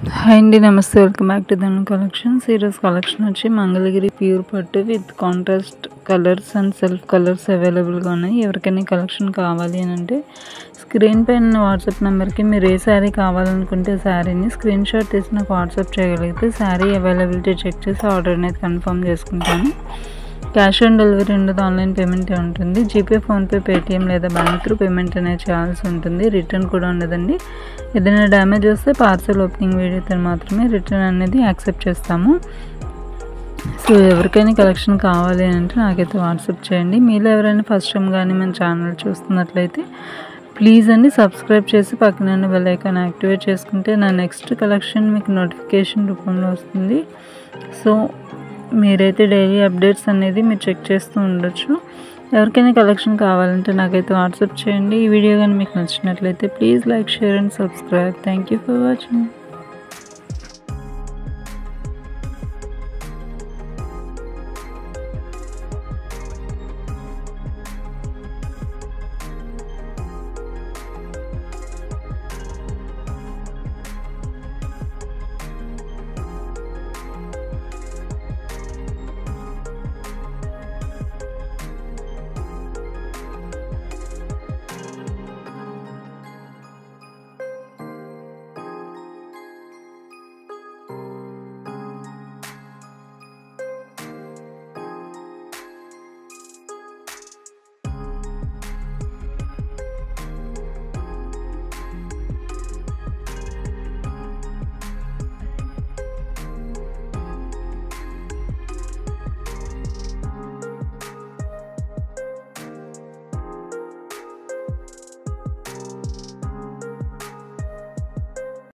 Hi అండి, నమస్తే. Welcome back to Dhanu collections. ఈరోజు కలెక్షన్ వచ్చి మంగళగిరి ప్యూర్ పట్టు with contrast colours and self colours అవైలబుల్గా ఉన్నాయి. ఎవరికైనా కలెక్షన్ కావాలి అని అంటే స్క్రీన్ పైన వాట్సాప్ నెంబర్కి మీరు ఏ శారీ కావాలనుకుంటే శారీని స్క్రీన్ షాట్ తీసి నాకు వాట్సాప్ చేయగలిగితే శారీ అవైలబిలిటీ చెక్ చేసి ఆర్డర్ అనేది కన్ఫర్మ్ చేసుకుంటాను. క్యాష్ ఆన్ డెలివరీ ఉండదు, ఆన్లైన్ పేమెంటే ఉంటుంది. జీపే, ఫోన్పే, పేటిఎం లేదా బ్యాంక్ త్రూ పేమెంట్ అనేది చేయాల్సి ఉంటుంది. రిటర్న్ కూడా ఉండదండి. ఏదైనా డ్యామేజ్ వస్తే పార్సల్ ఓపెనింగ్ వీడియోతో మాత్రమే రిటర్న్ అనేది యాక్సెప్ట్ చేస్తాము. సో ఎవరికైనా కలెక్షన్ కావాలి అంటే నాకైతే వాట్సాప్ చేయండి. మీలో ఎవరైనా ఫస్ట్ టైం కానీ మన ఛానల్ చూస్తున్నట్లయితే ప్లీజ్ అండి సబ్స్క్రైబ్ చేసి పక్కన బెల్ ఐకాన్ యాక్టివేట్ చేసుకుంటే నా నెక్స్ట్ కలెక్షన్ మీకు నోటిఫికేషన్ రూపంలో వస్తుంది. సో మీరైతే డైలీ అప్డేట్స్ అనేది మీరు చెక్ చేస్తూ ఉండొచ్చు. ఎవరికైనా కలెక్షన్ కావాలంటే నాకైతే వాట్సాప్ చేయండి. ఈ వీడియో కానీ మీకు నచ్చినట్లయితే please like, share and subscribe. Thank you for watching.